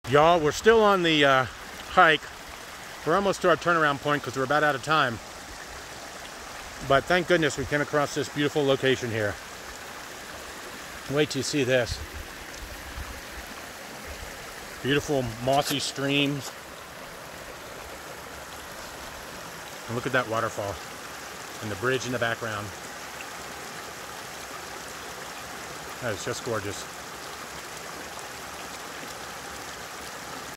Y'all, we're still on the hike. We're almost to our turnaround point because we're about out of time. But thank goodness we came across this beautiful location here. Wait till you see this. Beautiful mossy streams. And look at that waterfall and the bridge in the background. That is just gorgeous.